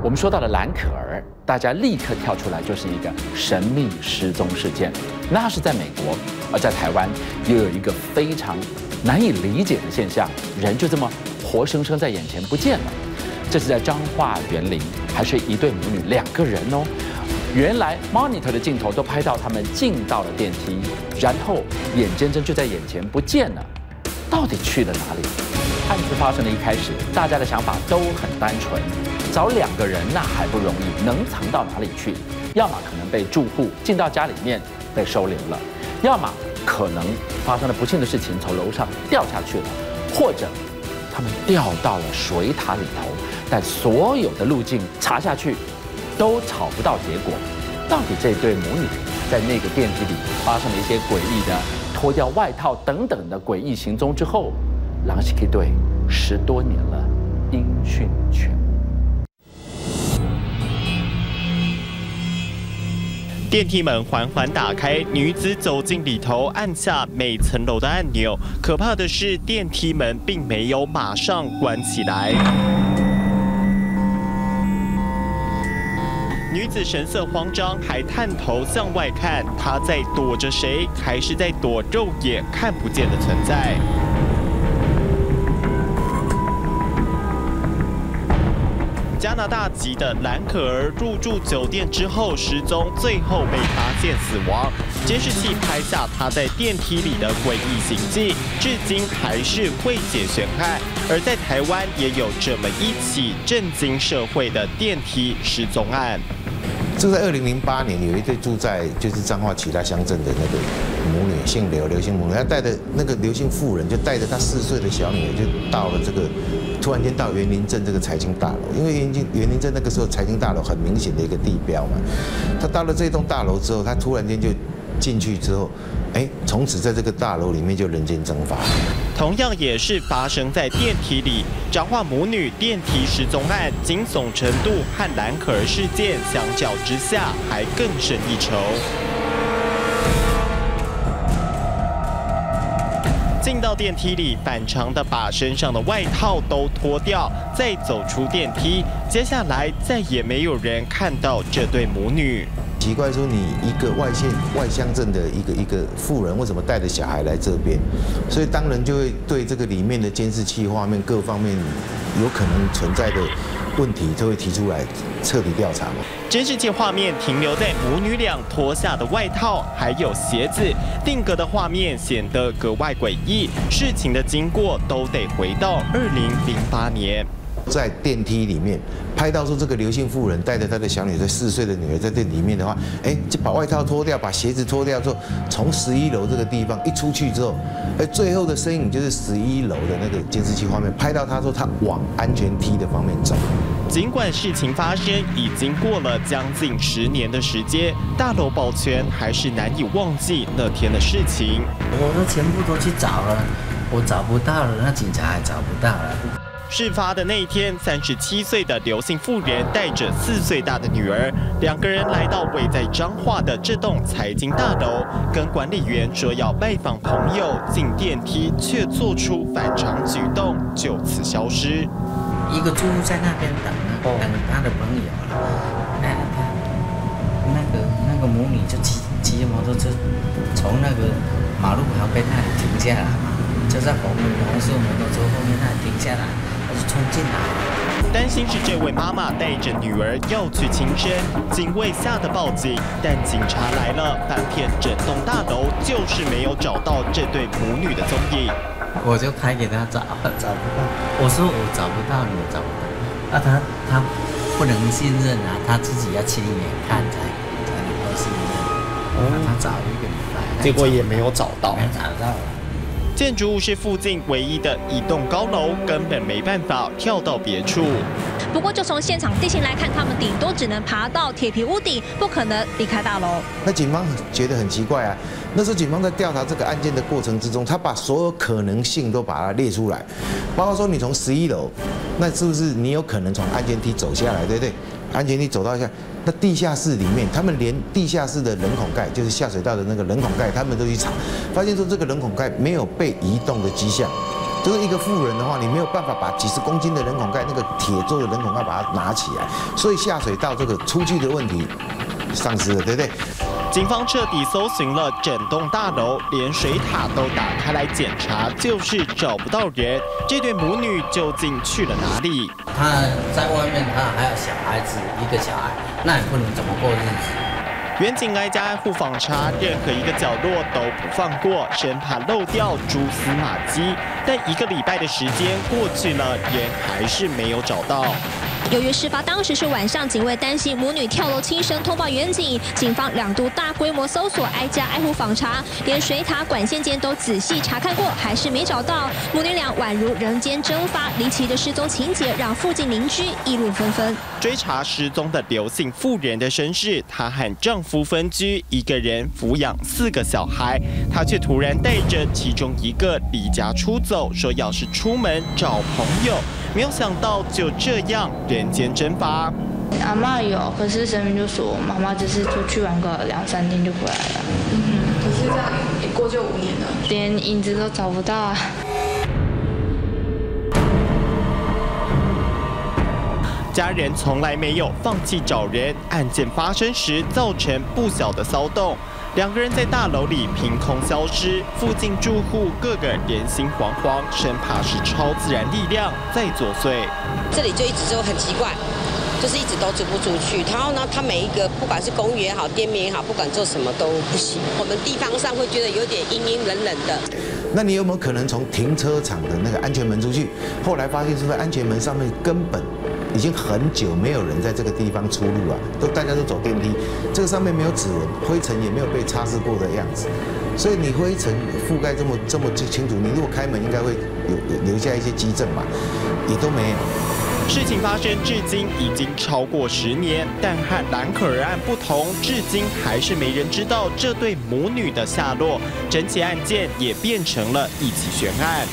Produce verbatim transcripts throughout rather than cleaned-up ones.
我们说到了蓝可儿，大家立刻跳出来就是一个神秘失踪事件。那是在美国，而在台湾又有一个非常难以理解的现象，人就这么活生生在眼前不见了。这是在彰化园林，还是一对母女两个人哦。原来 monitor 的镜头都拍到他们进到了电梯，然后眼睁睁就在眼前不见了，到底去了哪里？案子发生的一开始，大家的想法都很单纯，找两个人那还不容易，能藏到哪里去？要么可能被住户进到家里面被收留了，要么可能发生了不幸的事情，从楼上掉下去了，或者他们掉到了水塔里头，但所有的路径查下去都找不到结果。到底这对母女在那个电梯里发生了一些诡异的脱掉外套等等的诡异行踪之后，狼溪 K 队十多年了，音讯全无。 电梯门缓缓打开，女子走进里头，按下每层楼的按钮。可怕的是，电梯门并没有马上关起来。女子神色慌张，还探头向外看，她在躲着谁，还是在躲肉眼看不见的存在？加拿大籍的蓝可儿入住酒店之后失踪，最后被发现死亡。监视器拍下她在电梯里的诡异行迹，至今还是未解悬案。而在台湾也有这么一起震惊社会的电梯失踪案。 就在二零零八年，有一对住在就是彰化其他乡镇的那个母女，姓刘，刘姓母女，她带着那个刘姓妇人，就带着她四岁的小女儿，就到了这个，突然间到园林镇这个财经大楼，因为园林园林镇那个时候财经大楼很明显的一个地标嘛，她到了这栋大楼之后，她突然间就进去之后，哎，从此在这个大楼里面就人间蒸发。 同样也是发生在电梯里，彰化母女电梯失踪案惊悚程度和蓝可儿事件相较之下还更胜一筹。进到电梯里，反常的把身上的外套都脱掉，再走出电梯。接下来再也没有人看到这对母女。 奇怪，说你一个外县外乡镇的一个一个妇人，为什么带着小孩来这边？所以当然就会对这个里面的监视器画面各方面有可能存在的问题，就会提出来彻底调查嘛。 监视器画面停留在母女俩脱下的外套还有鞋子，定格的画面显得格外诡异。事情的经过都得回到二零零八年。 在电梯里面拍到说，这个刘姓妇人带着她的小女儿，四岁的女儿在这里面的话，哎，就把外套脱掉，把鞋子脱掉之后，从十一楼这个地方一出去之后，哎，最后的身影就是十一楼的那个监视器画面拍到她说她往安全梯的方面走。 尽管事情发生已经过了将近十年的时间，大楼保全还是难以忘记那天的事情。 我都全部都去找了，我找不到了，那警察还找不到了。 事发的那一天，三十七岁的刘姓妇人带着四岁大的女儿，两个人来到位在彰化的这栋财经大楼，跟管理员说要拜访朋友，进电梯却做出反常举动，就此消失。 一个住户在那边等呢，等他的朋友了。哎，他那个那个母女就骑骑摩托车从那个马路旁边那里停下来嘛，就在红红色摩托车后面那里停下来。冲进来， 担心是这位妈妈带着女儿要去轻生，警卫吓得报警，但警察来了，翻遍整栋大楼，就是没有找到这对母女的踪影。 我就开给他找，找不到。我说我找不到，你找不到。啊，他他不能信任啊，他自己要亲眼看才才能够信任。嗯，他找一个礼拜， 结果也没有找到， 没找到了。 建筑物是附近唯一的一栋高楼，根本没办法跳到别处。 不过，就从现场地形来看，他们顶多只能爬到铁皮屋顶，不可能离开大楼。 那警方觉得很奇怪啊。那时候警方在调查这个案件的过程之中，他把所有可能性都把它列出来，包括说你从十一楼，那是不是你有可能从安全梯走下来，对不对？安全梯走到下，那地下室里面，他们连地下室的人孔盖，就是下水道的那个人孔盖，他们都去查，发现说这个人孔盖没有被移动的迹象。 就是一个妇人的话，你没有办法把几十公斤的人孔盖那个铁做的人孔盖把它拿起来，所以下水道这个出去的问题丧失了，对不对？ 警方彻底搜寻了整栋大楼，连水塔都打开来检查，就是找不到人。这对母女究竟去了哪里？ 他在外面，他还有小孩子一个小孩，那也不能怎么过日子。 远警挨家挨户访查，任何一个角落都不放过，生怕漏掉蛛丝马迹。但一个礼拜的时间过去了，人还是没有找到。 由于事发当时是晚上，警卫担心母女跳楼轻生，通报远警，警方两度大规模搜索，挨家挨户访查，连水塔管线间都仔细查看过，还是没找到。母女俩宛如人间蒸发，离奇的失踪情节让附近邻居议论纷纷。 追查失踪的刘姓妇人的身世，她和丈夫分居，一个人抚养四个小孩，她却突然带着其中一个离家出走，说要是出门找朋友。 没有想到就这样人间蒸发。 阿嬷有，可是神明就说妈妈只是出去玩个两三天就回来了。 嗯哼，可是这样一过就五年了， 连影子都找不到啊。 家人从来没有放弃找人，案件发生时造成不小的骚动。 两个人在大楼里凭空消失，附近住户个个人心惶惶，生怕是超自然力量在作祟。 这里就一直就很奇怪，就是一直都租不出去。然后呢，它每一个不管是公寓也好，店面也好，不管做什么都不行。我们地方上会觉得有点阴阴冷冷的。 那你有没有可能从停车场的那个安全门出去？后来发现是不是安全门上面根本 已经很久没有人在这个地方出入啊，都大家都走电梯，这个上面没有指纹，灰尘也没有被擦拭过的样子，所以你灰尘覆盖这么这么清楚，你如果开门应该会有留下一些迹证嘛，也都没有。 事情发生至今已经超过十年，但和兰可儿案不同，至今还是没人知道这对母女的下落，整起案件也变成了一起悬案。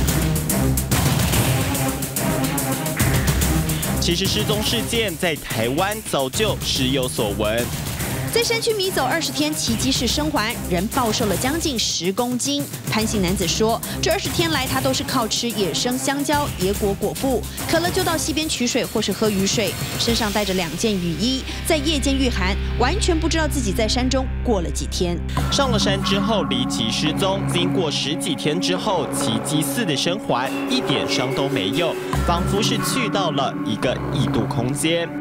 其实失踪事件在台湾早就时有所闻。 在山区迷走二十天，奇迹式生还，人暴瘦了将近十公斤。潘姓男子说，这二十天来他都是靠吃野生香蕉、野果果腹，渴了就到溪边取水或是喝雨水，身上带着两件雨衣，在夜间御寒，完全不知道自己在山中过了几天。 上了山之后离奇失踪，经过十几天之后，奇迹似的生还，一点伤都没有，仿佛是去到了一个异度空间。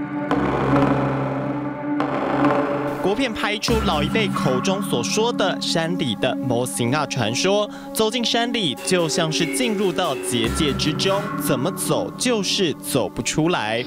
国片拍出老一辈口中所说的山里的摩西亚传说，走进山里就像是进入到结界之中，怎么走就是走不出来。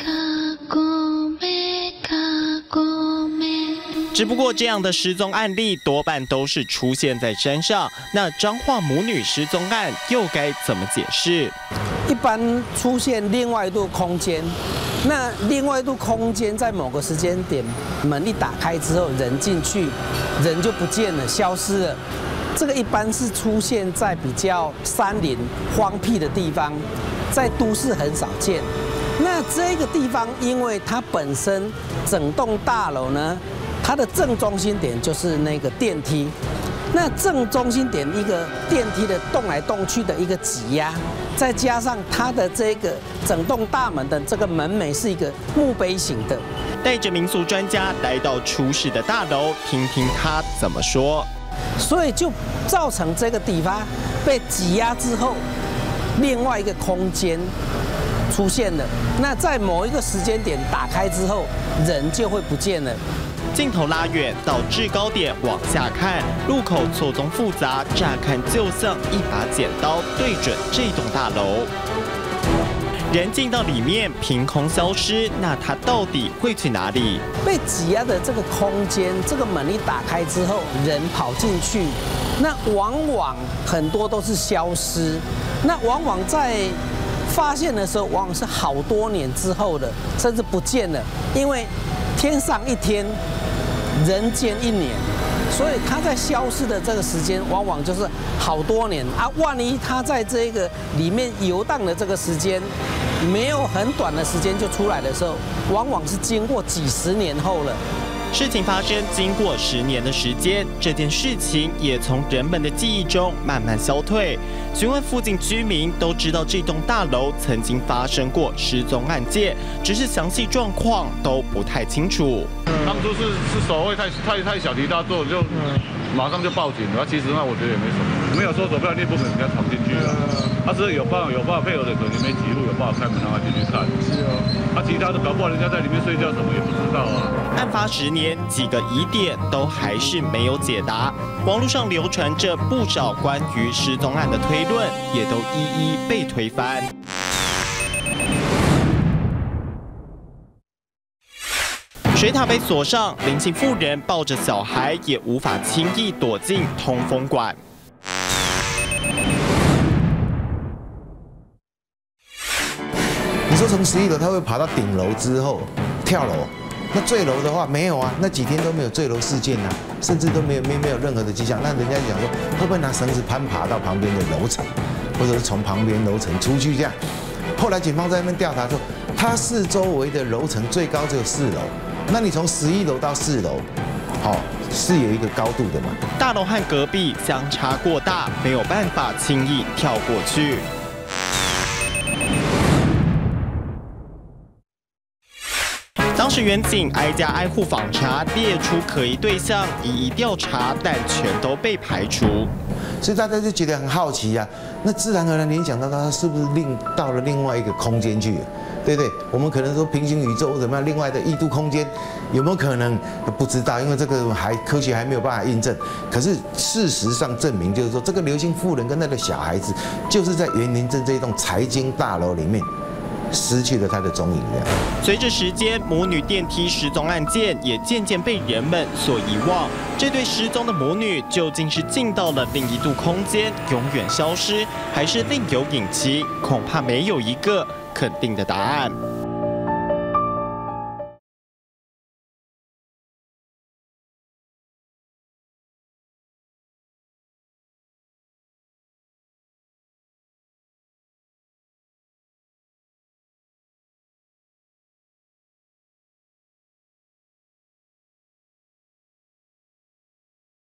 只不过这样的失踪案例多半都是出现在山上，那彰化母女失踪案又该怎么解释？ 一般出现另外一度空间。 那另外一度空间在某个时间点，门一打开之后，人进去，人就不见了，消失了。这个一般是出现在比较山林荒僻的地方，在都市很少见。那这个地方，因为它本身整栋大楼呢，它的正中心点就是那个电梯。 那正中心点一个电梯的动来动去的一个挤压，再加上它的这个整栋大门的这个门楣是一个墓碑型的。 带着民俗专家来到出事的大楼，听听他怎么说。 所以就造成这个地方被挤压之后，另外一个空间出现了。那在某一个时间点打开之后，人就会不见了。 镜头拉远到制高点往下看，路口错综复杂，乍看就像一把剪刀对准这栋大楼。人进到里面凭空消失，那他到底会去哪里？ 被挤压的这个空间，这个门一打开之后，人跑进去，那往往很多都是消失，那往往在发现的时候，往往是好多年之后的，甚至不见了，因为天上一天。 人间一年，所以他在消失的这个时间，往往就是好多年啊。万一他在这个里面游荡的这个时间，没有很短的时间就出来的时候，往往是经过几十年后了。 事情发生经过十年的时间，这件事情也从人们的记忆中慢慢消退。询问附近居民，都知道这栋大楼曾经发生过失踪案件，只是详细状况都不太清楚。 当初是是守卫太太太小题大做，就马上就报警了。其实那我觉得也没什么，没有说手不要练不可能人家闯进去啊。他只是有办法有办法配合的，可能没记录，有办法开门让他进去看。是哦，他其他的搞不好人家在里面睡觉什么也不知道啊。 案发十年，几个疑点都还是没有解答。网络上流传着不少关于失踪案的推论，也都一一被推翻。水塔被锁上，林姓妇人抱着小孩，也无法轻易躲进通风管。 你说从十一楼他会爬到顶楼之后跳楼，那坠楼的话没有啊，那几天都没有坠楼事件啊，甚至都没有没没有任何的迹象。那人家讲说会不会拿绳子攀爬到旁边的楼层，或者是从旁边楼层出去这样？后来警方在那边调查说，它四周围的楼层最高只有四楼，那你从十一楼到四楼，好、哦、是有一个高度的嘛。 大楼和隔壁相差过大，没有办法轻易跳过去。当时远警挨家挨户访查，列出可疑对象，一一调查，但全都被排除。 所以大家就觉得很好奇啊，那自然而然联想到他是不是另到了另外一个空间去，对不对？我们可能说平行宇宙或怎么样，另外的异度空间有没有可能？不知道，因为这个还科学还没有办法印证。可是事实上证明，就是说这个刘姓妇人跟那个小孩子，就是在园林镇这一栋财经大楼里面。失去了他的踪影。 随着时间，母女电梯失踪案件也渐渐被人们所遗忘。这对失踪的母女究竟是进到了另一度空间，永远消失，还是另有隐情？恐怕没有一个肯定的答案。